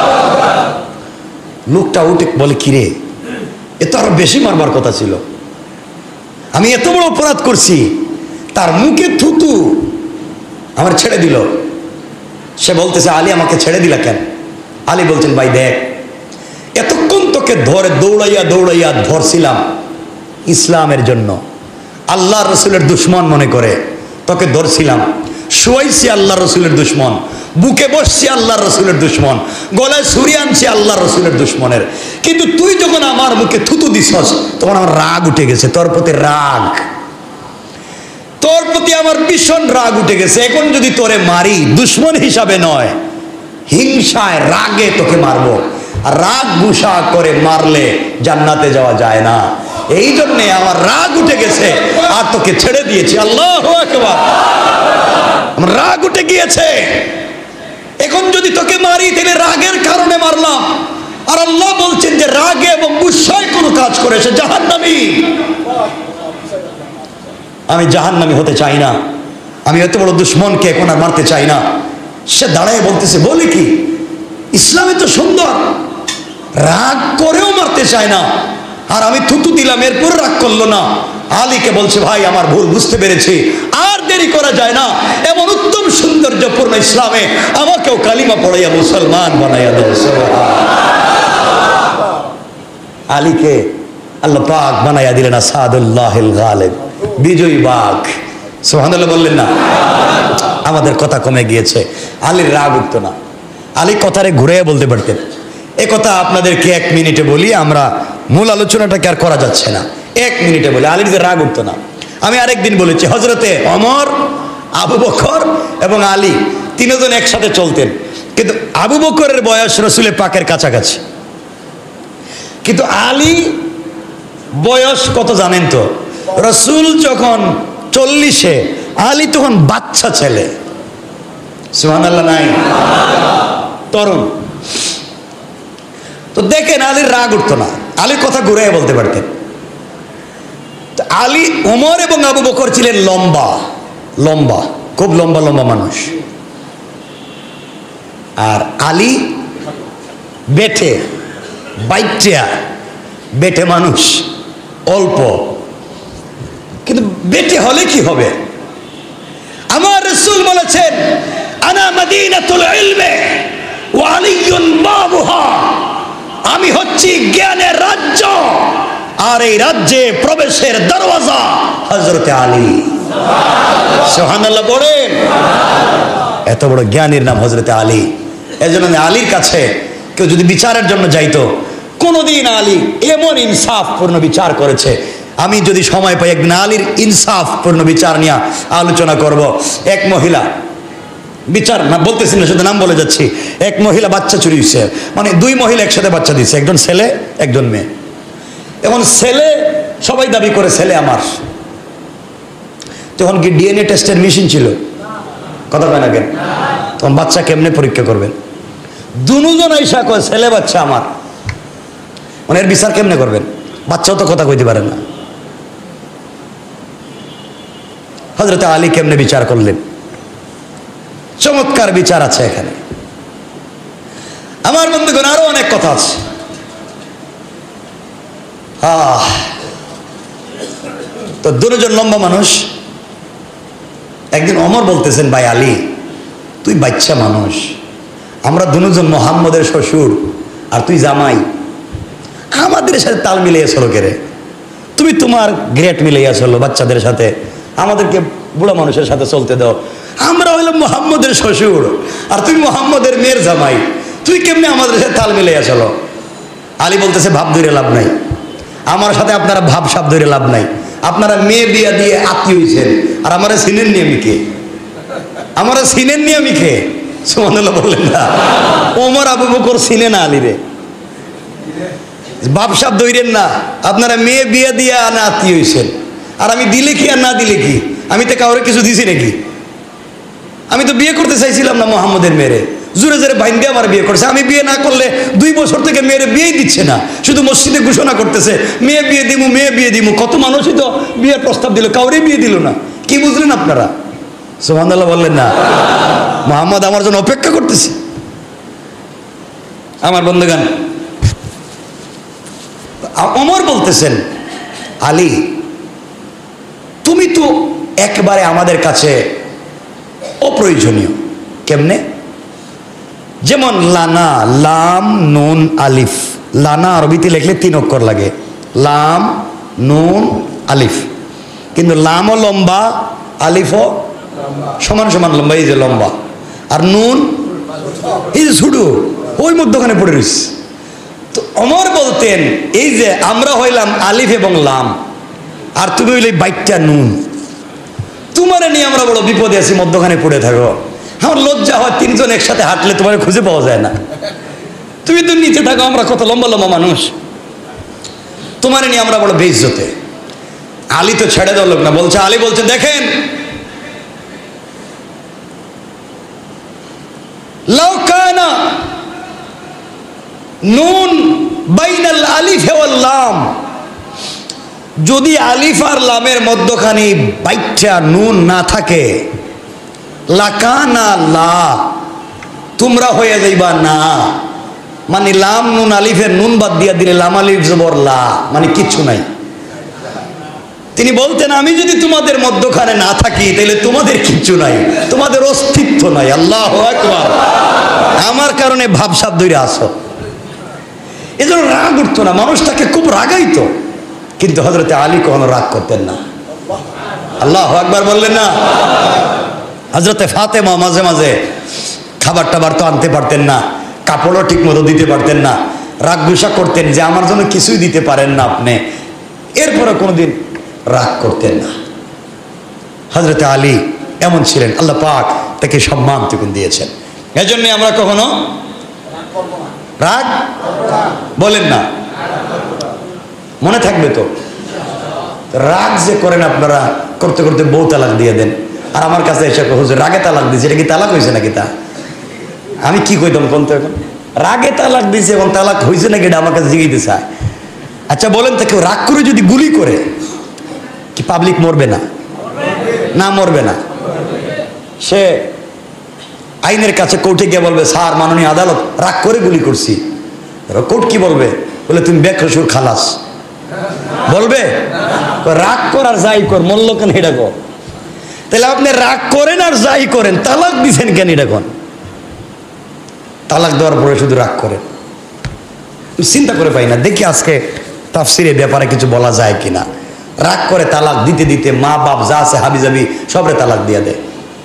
লোকটা উঠে বলে, কিরে এ তো আরো বেশি মারবার কথা ছিল, আমি এত বড় অপরাধ করছি, তার মুখে থুতু, আমার ছেড়ে দিল। সে বলতেছে, আলী আমাকে ছেড়ে দিলা কেন? আলী বলছেন, ভাই দেখ, এতক্ষণ তোকে ধরে দৌড়াইয়া দৌড়াইয়া ধরছিলাম ইসলামের জন্য, আল্লাহ রসুলের দুশ্মন মনে করে তোকে ধরছিলাম, শুয়াইছি আল্লাহ রসুলের দুশ্মন, বুকে বসছি আল্লাহ রসুলের দুশ্মন, গলায় ছুরি আনছি আল্লাহ রসুলের দুশ্মনের, কিন্তু তুই যখন আমার মুখে থুতু দিছস তখন আমার রাগ উঠে গেছে, তোর প্রতি রাগ, তোর প্রতি আমার ভীষণ রাগ উঠে গেছে। এখন যদি তোরে মারি দুশ্মন হিসাবে নয়, হিংসায় রাগে তোকে মারবো, আর রাগ গুসা করে মারলে জান্নাতে যাওয়া যায় না। এই জন্যে আমার রাগ উঠে গেছে আর তোকে ছেড়ে দিয়েছি। আল্লাহু আকবার। আমার রাগ উঠে গিয়েছে, এখন যদি তোকে মারি তাহলে রাগের কারণে মারলাম, আর আল্লাহ বলছেন যে রাগে এবং গুসায় কোনো কাজ করেছে জাহান্নামী। আমি জাহান্নামী হতে চাই না, আমি এত বড় দুশ্মনকে এখন আর মারতে চাই না। সে দাঁড়ায় বলতেছে, বলে কি ইসলামে তো সুন্দর, রাগ করেও মারতে চায় না, আর আমি থুতু দিলাম এরপর রাগ করলো না। আলীকে বলছে, ভাই আমার ভুল, বুঝতে পেরেছি, আর দেরি করা যায় না, এমন উত্তম সৌন্দর্যপূর্ণ ইসলামে আমাকেও কালিমা পড়াইয়া মুসলমান বানাইয়া দাও। আলীকে আল্লাহ পাক বানাইয়া দিলেন আসাদুল্লাহিল গালিব, বিজয়ী বাঘ। সুবহানাল্লাহ বললেন না? আমাদের কথা কমে গিয়েছে। আলীর রাগ উঠতো না। আলী কথারে ঘুরে বলতে পারতেন। এ কথা আপনাদেরকে 1 মিনিটে বলি, আমরা মূল আলোচনাটাকে আর করা যাচ্ছে না, 1 মিনিটে বলি। আলীর যে রাগ উঠতো না। আমি আরেকদিন বলেছি, হজরতে ওমর, আবু বকর এবং আলী তিনজন একসাথে চলতেন, কিন্তু আবু বকরের বয়স রসুলের পাকের কাছাকাছি, কিন্তু আলী বয়স কত জানেন তো? রসুল যখন 40-এ, আলী তখন বাচ্চা ছেলে। সুবহানাল্লাহ নাই? তরুণ। তো দেখেন আলীর রাগ উঠতো না, আলীর কথা ঘুরাইয়া বলতে পারতেন। আলী, ওমর এবং আবু বকর ছিলেন লম্বা লম্বা, খুব লম্বা লম্বা মানুষ, আর আলী বেটে, বাইটিয়া বেটে মানুষ, অল্প। কিন্তু বেটে হলে কি হবে? আমার রাসূল বলেছেন, আনা মদিনাতুল ইলমে ওয়া আলিয়ুন বাবুহা, আমি হচ্ছি জ্ঞানের রাজ্য, আর এই রাজ্যে প্রবেশের দরওয়াজা হযরতে আলী। সুবহানাল্লাহ পড়েন। এত বড় জ্ঞানীর নাম হযরতে আলী। এজন্য আলীর কাছে কেউ যদি বিচারের জন্য যাইতো, কোনদিন আলী এমন ইনসাফপূর্ণ বিচার করেছে। আমি যদি সময় পাই একদিন আলীর ইনসাফপূর্ণ বিচার নিয়ে আলোচনা করব। এক মহিলা, বিচার না বলতেছি না, শুধু নাম বলে যাচ্ছি, এক মহিলা বাচ্চা চুরি হয়েছে, মানে 2 মহিলা একসাথে বাচ্চা দিচ্ছে, একজন ছেলে একজন মেয়ে। এখন ছেলে, সবাই দাবি করে ছেলে আমার। তখন কি ডিএনএ টেস্টের মেশিন ছিল? কথা কয় না কেন? তখন বাচ্চা কেমনে পরীক্ষা করবেন? দুজন আইসা কয় ছেলে বাচ্চা আমার, মানে এর বিচার কেমনে করবেন? বাচ্চাও তো কথা কইতে পারেন না। হযরত আলী কেমনে বিচার করলেন? চমৎকার বিচার আছে এখানে। আমার বন্ধুগণ, আরো অনেক কথা আছে। তো দুজন লম্বা মানুষ। একদিন ওমর বলতেছেন, ভাই আলী, তুই বাচ্চা মানুষ, আমরা দুজন মুহাম্মদের শ্বশুর আর তুই জামাই, আমাদের সাথে তাল মিলিয়ে চলো কেরে? তুমি তোমার গ্রেট মিলিয়ে চলো বাচ্চাদের সাথে, আমাদেরকে বুড়া মানুষের সাথে চলতে দাও। আমরা হইলাম মুহাম্মদের শ্বশুর আর তুই মুহাম্মদের মেয়ের জামাই, তুই কেমনে আমাদের সাথে তাল মিলিয়ে চলো? আলী বলতেছে, ভাব ধরে লাভ নাই, আমার সাথে আপনারা ভাব সাপ ধরে লাভ নাই। আপনারা মেয়ে বিয়া দিয়ে আত্মীয় হয়েছেন, আর আমারা সিনেন নিয়ে আমি কে? আমরা সিনেন নিয়ে আমি কে? সুবহানাল্লাহ বললেন না? ওমর আবু বকর চিনে না আলীরে, বাপ সাপ ধরেন না। আপনারা মেয়ে বিয়া দিয়ে আনা আত্মীয় হয়েছেন, আর আমি দিলে কি আর না দিলে কি? আমি তো কাউরে কিছু দিছি নাকি? আমি তো বিয়ে করতে চাইছিলাম না মুহাম্মদের মেয়েরে, জোরে জোরে বাইন দিয়ে আমার বিয়ে করছে। আমি বিয়ে না করলে 2 বছর থেকে মেয়েরে বিয়েই দিচ্ছে না, শুধু মসজিদে ঘোষণা করতেছে মেয়ে বিয়ে দিমু, মেয়ে বিয়ে দিমু। কত মানুষই তো বিয়ের প্রস্তাব দিল, কাউরেই বিয়ে দিল না। কি বুঝলেন আপনারা? সুবহানাল্লাহ বললেন না? মুহাম্মদ আমার জন্য অপেক্ষা করতেছে। আমার বন্ধুগণ, ওমর বলতেছেন, আলী, তুমি তো একবারে আমাদের কাছে অপ্রয়োজনীয়। কেমনে? যেমন লানা, লাম নুন আলিফ। লানা আরবিতে লিখলে 3 অক্ষর লাগে, লাম নুন আলিফ, কিন্তু লামও লম্বা, আলিফও সমান সমান লম্বা, এই যে লম্বা, আর নুন এই যে ছুটু, ওই মধ্যখানে পড়ে রয়েছে। তো ওমর বলতেন, এই যে আমরা হইলাম আলিফ এবং লাম, আর তুমি হইলে বাইটটা নুন, তোমার নিয়ে আমরা বড় বিপদে আছি, মধ্যখানে পড়ে থাকো। আমার লজ্জা হয়, 3 জন একসাথে হাঁটলে তোমার খুঁজে পাওয়া যায় না। তুমি তো নিচে থাকো, আমরা কত লম্বা লম্বা মানুষ, তোমার নিয়ে আমরা বড় বেইজ্জতে। আলী তো ছেড়ে দেওয়ার লোক না, বলছে, আলী বলছে, দেখেন, লাউ কানা নুন বাইনাল আলিফ ওয়াল লাম, যদি আলিফ আর লামের মধ্যখানে বাইটটা নুন না থাকে, লাকানা লা, তোমরা হয়ে যাইবা না। মানে লাম নুন আলিফের নুন বাদ দিয়া দিলে লাম আলিফ জবর লা, মানে কিচ্ছু নাই। তিনি বলতেন, আমি যদি তোমাদের মধ্যখানে না থাকি তাহলে তোমাদের কিচ্ছু নাই, তোমাদের অস্তিত্ব নাই। আল্লাহু আকবার। আমার কারণে ভাবসাব ধরে আসো। এজন্য রাগ উঠতো না, মানুষটাকে খুব রাগাইতো, কিন্তু হযরতে আলী কখনো রাগ করতেন না। আল্লাহু আকবার বললেন না? হযরতে ফাতেমা মাঝে মাঝে খাবার টাবার তো আনতে পারতেন না, কাপড়ও ঠিক মতো দিতে পারতেন না, রাগ গুসা করতেন যে আমার জন্য কিছুই দিতে পারেন না আপনি, এরপরে কোনোদিন রাগ করতেন না। হযরত আলী এমন ছিলেন, আল্লাহ পাক তাকে সম্মান টুকুন দিয়েছেন। এজন্য আমরা কখনো রাগ বলেন না, মনে থাকবে তো। রাগ যে করেন আপনারা, করতে করতে বউ তালাক দিয়ে দেন, আর আমার কাছে এসে হুজুর রাগে তালাক দিয়েছে, এটা কি তালাক হয়েছে নাকি? তা আমি কি কইতাম কোন তো, এখন রাগে তালাক দিয়েছে, এখন তালাক হয়েছে নাকি এটা আমার কাছে জিজ্ঞাসা চায়। আচ্ছা বলেন তো, কেউ রাগ করে যদি গুলি করে কি পাবলিক মরবে না? না, মরবে না। সে আইনের কাছে কোর্টে গিয়ে বলবে, স্যার মাননীয় আদালত রাগ করে গুলি করছি। কোর্ট কি বলবে? বলে তুমি বেকসুর খালাস। বলবে? রাগ কর আর যাই কর, মল্ল কেন এটা কর? তাহলে আপনি রাগ করেন আর যাই করেন, তালাক দিছেন কেন? এটা কোন তালাক দেওয়ার পরে শুধু রাগ করেন? চিন্তা করে পাই না, দেখি আজকে তাফসিরে ব্যাপারে কিছু বলা যায় কিনা। রাগ করে তালাক দিতে দিতে মা বাপ যা আছে হাবি জাবি সবরে তালাক দিয়ে দেয়।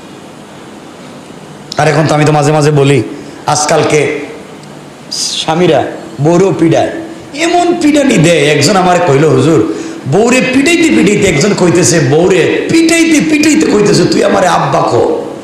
আর এখন তো আমি তো মাঝে মাঝে বলি, আজকালকে স্বামীরা বউরেও পিডায়, এমন পিডানি দেয়। একজন আমার কইল, হুজুর বউরে পিটাইতে পিটাইতে, একজন কইতেছে বউরে পিটাইতে পিটাইতে কইতেছে তুই আমার আব্বা কো।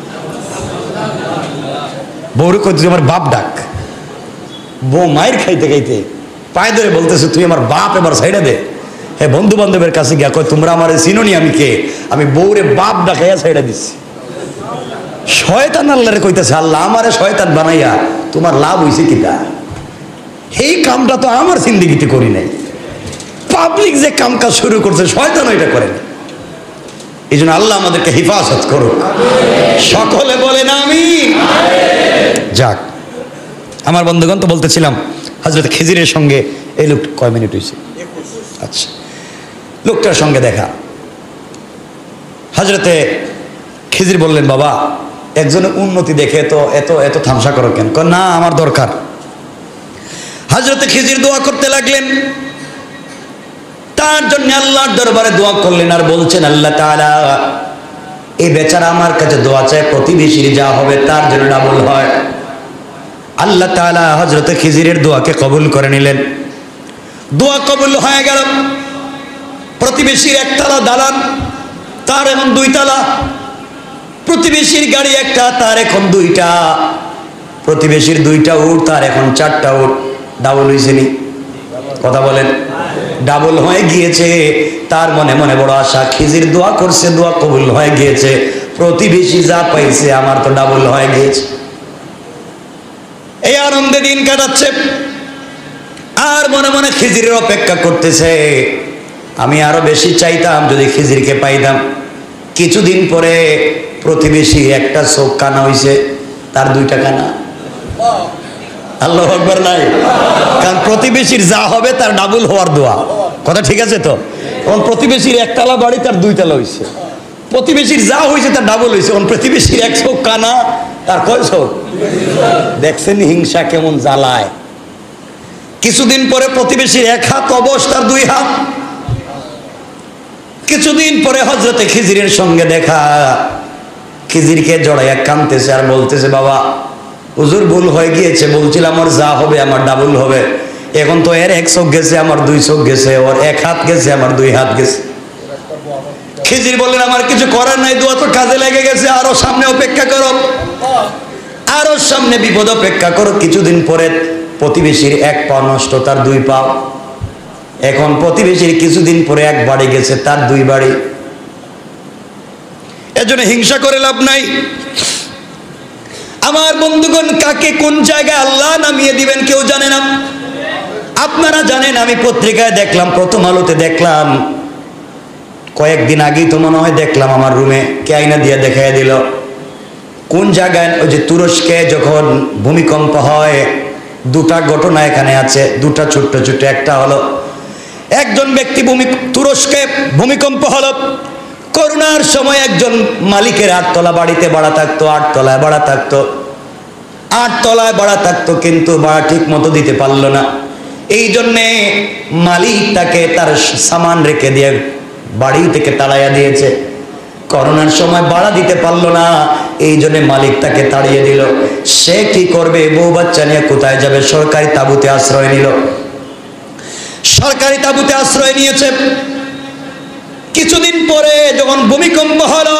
বউরে কইতেছে আমার বাপ ডাক। বউ মায়ের খাইতে খাইতে পায়ে ধরে বলতেছে তুই আমার বাপ, এবার সাইডা দে। হ্যাঁ, বন্ধু বান্ধবের কাছে গিয়া কয় তোমরা আমার চিনোনি আমি কে? আমি বউরে বাপ ডাকাইয়া সাইডা দিচ্ছি। শয়তান আল্লাহরে কইতেছে, আল্লাহ আমারে শয়তান বানাইয়া তোমার লাভ হইছে কিটা? এই কামটা তো আমার জিন্দেগিতে করি নাই। পাবলিক যে কাম কাজ শুরু করছে, শয়তান ওইটা করেন। এই জন্য আল্লাহ আমাদেরকে হেফাজত করুক, সকলে বলেন আমিন। যাক, আমার বন্ধুগণ, তো বলতেছিলাম হযরত খিজিরের সঙ্গে এই লোক কয় মিনিট হয়েছে? আচ্ছা, লোকটার সঙ্গে দেখা। হযরতে খিজির বললেন, বাবা একজনের উন্নতি দেখে তো এত এত থামসা করো কেন? না, আমার দরকার। হযরতে খিজির দোয়া করতে লাগলেন, তার জন্য আল্লাহর দরবারে দোয়া করলেন আর বলছেন, আল্লাহ তাআলা এই বেচারা আমার কাছে দোয়া চায়, প্রতিবেশীর যা হবে তার জন্য ডাবল হয়। আল্লাহ তাআলা হযরতে খিজিরের দোয়াকে কবুল করে নিলেন। দোয়া কবুল হয়ে গেল। প্রতিবেশীর একতলা দালান, তার এখন দুইতলা। প্রতিবেশীর গাড়ি একটা, তার এখন দুইটা। প্রতিবেশীর দুইটা উট, তার এখন চারটা উট। ডাবল হয়েছে নি? কথা বলেন। ডাবল হয়ে গিয়েছে। তার মনে মনে বড় আশা, খিজির দোয়া করছে, দোয়া কবুল হয়ে গিয়েছে, প্রতিবেশী যা পাইছে আমার তো ডাবল হয়ে গিয়েছে। এই আনন্দে দিন কাটাচ্ছে আর মনে মনে খিজিরের অপেক্ষা করতেছে। আমি আরো বেশি চাইতাম যদি খিজিরকে পাইতাম। কিছুদিন পরে প্রতিবেশী একটা চোখ কানা হইছে, তার দুইটা কানা। আল্লাহু আকবার নাই? কারণ প্রতিবেশীর যা হবে তার ডাবল হওয়ার দোয়া। কথা ঠিক আছে তো? এখন প্রতিবেশীর একতলা বাড়ি, তার দুইতলা হয়েছে। প্রতিবেশীর যা হয়েছে তার ডাবল হয়েছে। এখন প্রতিবেশীর এক চোখ কানা, তার কয় চোখ? দেখছেন হিংসা কেমন জ্বালায়। কিছুদিন পরে প্রতিবেশীর এক হাত অবশ, তার দুই হাত। কিছুদিন পরে হযরতে খিজিরের সঙ্গে দেখা। খিজিরকে জড়াইয়া কাঁদতেছে আর বলতেছে, বাবা হুজুর ভুল হয়ে গিয়েছে, বলছিলাম ওর যা হবে আমার ডাবল হবে। এখন তো এর এক চোখ গেছে, আমার দুই চোখ গেছে, ওর এক হাত গেছে, আমার দুই হাত গেছে। খিজির বললেন, আমার কিছু করার নাই, দোয়া তো কাজে লেগে গেছে, আরো সামনে অপেক্ষা করো, আরো সামনে বিপদ অপেক্ষা করো। কিছুদিন পরে প্রতিবেশীর এক পা নষ্ট, তার দুই পা। এখন প্রতিবেশীর কিছুদিন পরে এক বাড়ি গেছে, তার দুই বাড়ি। এজন্য হিংসা করে লাভ নাই। আমার বন্ধুগণ, কাকে কোন জায়গায় আল্লাহ নামিয়ে দিবেন কেউ জানে না। আপনারা জানেন, আমি পত্রিকায় দেখলাম, প্রথম আলোতে দেখলাম, কয়েকদিন আগেই তো মনে হয় দেখলাম, আমার রুমে কে আইনা দিয়ে দেখাই দিল কোন জায়গায়, ওই যে তুরস্কে যখন ভূমিকম্প হয়, দুটা ঘটনা এখানে আছে, দুটা ছোট্ট ছোট্ট। একটা হলো একজন ব্যক্তি তুরস্কে ভূমিকম্প হলো, করোনার সময় একজন মালিকের 8 তলা বাড়িতে ভাড়া থাকতো, 8 তলায় ভাড়া থাকতো, 8 তলায় ভাড়া থাকতো, কিন্তু ভাড়া ঠিক মতো দিতে পারলো না। এই জন্যে মালিক তাকে তার সামান রেখে দিয়ে বাড়ি থেকে তাড়াইয়া দিয়েছে। করোনার সময় ভাড়া দিতে পারলো না, এই জন্য মালিক তাকে তাড়িয়ে দিল। সে কি করবে? বউ বাচ্চা নিয়ে কোথায় যাবে? সরকারি তাঁবুতে আশ্রয় নিল। সরকারি তাঁবুতে আশ্রয় নিয়েছে। কিছুদিন পরে যখন ভূমিকম্প হলো,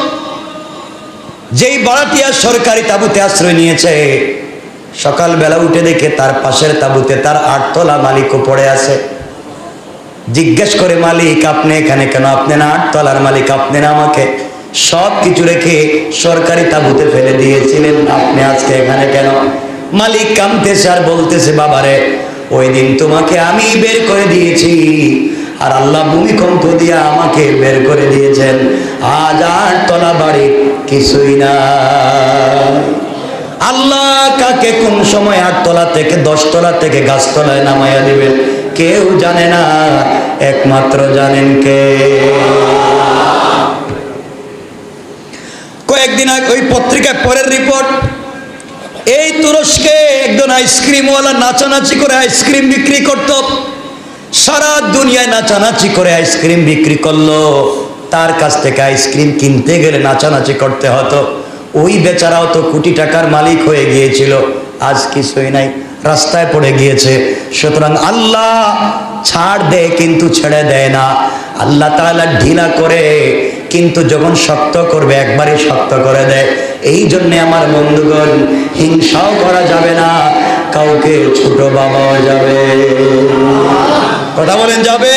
যেই ভাড়াটিয়া সরকারি তাঁবুতে আশ্রয় নিয়েছে, সকালবেলা উঠে দেখে তার পাশের তাঁবুতে তার 8 তলা মালিকও পড়ে আছে। জিজ্ঞেস করে, মালিক আপনি এখানে কেন? আপনি না 8 তলার মালিক, আপনি না আমাকে সব কিছু রেখে সরকারি তাঁবুতে ফেলে দিয়েছিলেন, আপনি আজকে এখানে কেন? মালিক কাঁদতেছে আর বলতেছে, বাবারে ওই দিন তোমাকে আমি বের করে দিয়েছি, আর আল্লাহ ভূমিকম্প দিয়ে আমাকে বের করে দিয়েছেন। আজ 8 তলা বাড়ি কিছুই না। আল্লাহ কাকে কোন সময় 8 তলা থেকে 10 তলা থেকে গাছতলায় নামাইয়া দিবেন কেউ জানে না, একমাত্র জানেন কে? কয়েকদিন আগে ওই পত্রিকায় পরের রিপোর্ট, এই তুরস্কে একজন আইসক্রিমওয়ালা নাচানাচি করে আইসক্রিম বিক্রি করত। সারা দুনিয়ায় নাচানাচি করে আইসক্রিম বিক্রি করলো। তার কাছ থেকে আইসক্রিম কিনতে গেলে নাচানাচি করতে হতো। ওই বেচারাও তো কোটি টাকার মালিক হয়ে গিয়েছিল, আজ কিছুই নাই, রাস্তায় পড়ে গিয়েছে। সুতরাং আল্লাহ ছাড় দেয় কিন্তু ছেড়ে দেয় না। আল্লাহ তাআলা ঢিলা করে কিন্তু যখন শক্ত করবে একবারই শক্ত করে দেয়। এই জন্যে আমার বন্ধুগণ, হিংসাও করা যাবে না, কাউকে ছোট বাবাও যাবে। কথা বলেন, যাবে?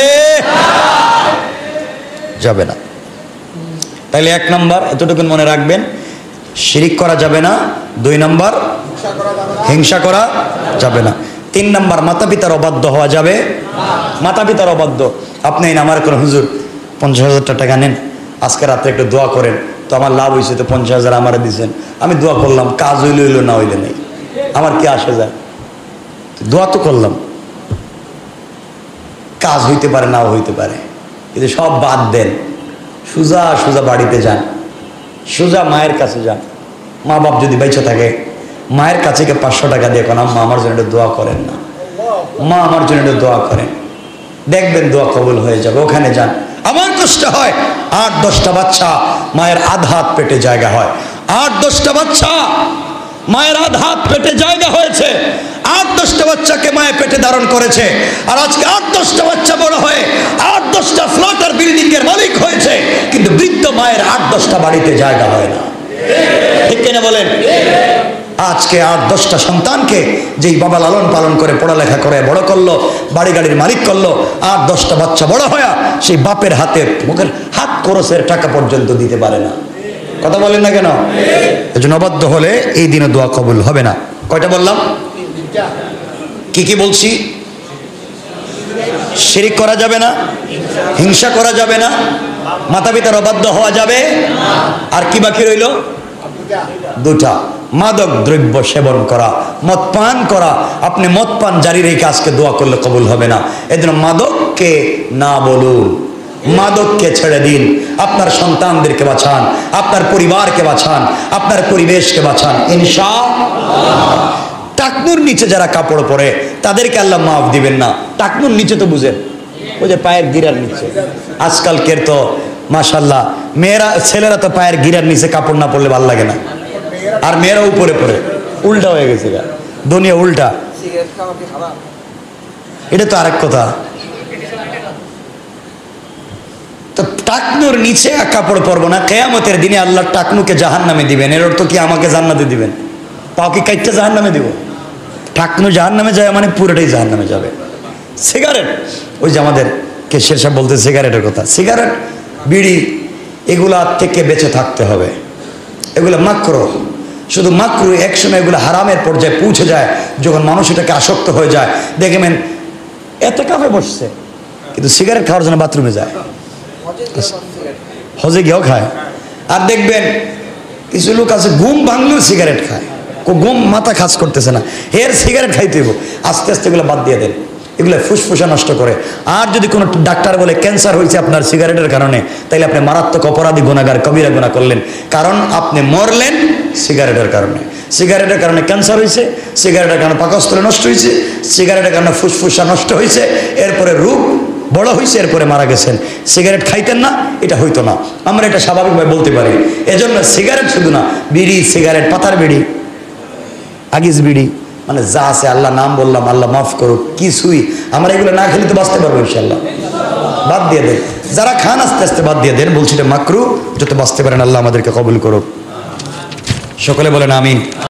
যাবে না। তাইলে 1 নম্বর এতটুকু মনে রাখবেন, শিরিক করা যাবে না। 2 নম্বর, হিংসা করা যাবে না। 3 নম্বর, মাতা পিতার অবাধ্য হওয়া যাবে। মাতা পিতার অবাধ্য। আপনি আমার কোন হুজুর 50,000 টাকা নেন, আজকে রাত্রে একটু দোয়া করেন, তো আমার লাভ হয়েছে, তো 50,000 আমারে দিয়েছেন, আমি দোয়া করলাম, কাজ হইল হইলো না হইলে নেই, আমার কি আসে যায়? দোয়া তো করলাম, কাজ হইতে পারে নাও হইতে পারে, কিন্তু সব বাদ দেন, সোজা সোজা বাড়িতে যান, সোজা মায়ের কাছে যান। মা বাপ যদি বেঁচে থাকে, মায়ের কাছে 500 টাকা দিয়ে কোন মা আমার জন্য একটু দোয়া করেন না, মা আমার জন্য একটু দোয়া করেন, দেখবেন দোয়া কবুল হয়ে যাবে। ওখানে যান। আমার কষ্ট হয়, 8-10টা বাচ্চা মায়ের আধ হাত পেটে জায়গা হয়, 8-10টা বাচ্চা মায়ের আধ হাত পেটে জায়গা হয়েছে, 8-10টা বাচ্চাকে মায়ের পেটে ধারণ করেছে, আর আজকে 8-10টা বাচ্চা বড় হয়ে 8-10টা ফ্ল্যাট আর বিল্ডিং এর মালিক হয়েছে, কিন্তু বৃদ্ধ মায়ের 8-10টা বাড়িতে জায়গা হয় না। ঠিক কিনা বলেন? আজকে 8-10টা সন্তানকে যেই বাবা লালন পালন করে পড়ালেখা করে বড় করলো, বাড়ি গাড়ির মালিক করলো, 8-10টা বাচ্চা বড় হয়ে সেই বাপের হাতে মুখের হাত খরচের টাকা পর্যন্ত দিতে পারে না। কথা বলেন না কেন? এজন্য অবাধ্য হলে এই দিনে দোয়া কবুল হবে না। কয়টা বললাম? কি কি বলছি? শিরিক করা যাবে না, হিংসা করা যাবে না, মাতা পিতার অবাধ্য হওয়া যাবে, আর কি বাকি রইল? 2টা, মাদক দ্রব্য সেবন করা, মদ পান করা। আপনি মদ পান জারি রেখে আজকে দোয়া করলে কবুল হবে না। এজন্য মাদককে না বলুন, মাদককে ছেড়ে দিন। আপনার সন্তানদেরকে বাঁচান, আপনার পরিবারকে বাঁচান, আপনার পরিবেশকে বাঁচান ইনশাআল্লাহ। টাকনুর নিচে যারা কাপড় পরে তাদেরকে আল্লাহ মাফ দিবেন না। টাকনুর নিচে তো বুঝেন, ওই যে পায়ের গিরার নিচে। আজকালকের তো মাশাআল্লাহ মেয়েরা, ছেলেরা তো পায়ের গিরার নিচে কাপড় না পরলে ভালো লাগে না, আর মেয়েরা উপরে পরে, উল্টা হয়ে গেছে, দুনিয়া উল্টা। এটা তো আরেক কথা। তো টাকনুর নিচে কাপড় পরবো না, কিয়ামতের দিনে আল্লাহ টাকনুকে জাহান্নামে দিবেন। এর অর্থ কি আমাকে জান্নাতে দিবেন? পাও কি কাইটটা জাহান্নামে দিব? টাকনু জাহান্নামে যায় মানে পুরোটাই জাহান্নামে যাবে। সিগারেট, ওই যে আমাদের কেশিয়ার সাহেব বলতে সিগারেটের কথা, সিগারেট বিড়ি এগুলা থেকে বেঁচে থাকতে হবে। এগুলো মাকরু, শুধু মাকরু, একসময় এগুলো হারামের পর্যায়ে পৌঁছে যায় যখন মানুষ এটাকে আসক্ত হয়ে যায়। দেখবেন এত কাপে বসছে কিন্তু সিগারেট খাওয়ার জন্য বাথরুমে যায়, হজে গিয়েও খায়। আর দেখবেন কিছু লোক আছে ঘুম ভাঙলেও সিগারেট খায়, ঘুম মাথা কাজ করতেছে না, এর সিগারেট খাইতে হইব। আস্তে আস্তে এগুলো বাদ দিয়ে দেন, এগুলো ফুসফুসা নষ্ট করে। আর যদি কোনো ডাক্তার বলে ক্যান্সার হয়েছে আপনার সিগারেটের কারণে, তাইলে আপনি মারাত্মক অপরাধী, গুনাহগার, কবিরা গুনাহ করলেন, কারণ আপনি মরলেন সিগারেটের কারণে। সিগারেটের কারণে ক্যান্সার হয়েছে, সিগারেটের কারণে পাকস্থলী নষ্ট হয়েছে, সিগারেটের কারণে ফুসফুসা নষ্ট হয়েছে, এরপরে রোগ বড় হয়েছে এরপরে মারা গেছেন, সিগারেট খাইতেন না, এটা হইতো না। আমরা এটা স্বাভাবিকভাবে বলতে পারি। এজন্য সিগারেট শুধু না, বিড়ি, সিগারেট, পাতার বিড়ি, আগিজ বিড়ি, মানে যা আছে আল্লাহ নাম বললাম, আল্লাহ মাফ করুক, কিছুই আমরা এগুলো না খেলে তো বাঁচতে পারবো ইনশাল্লাহ। বাদ দিয়ে দেন, যারা খান আস্তে আস্তে বাদ দিয়ে দেন, বলছি এটা মাকরু, যত বাঁচতে পারেন আল্লাহ আমাদেরকে কবুল করুক। সকলে বলেন আমিন।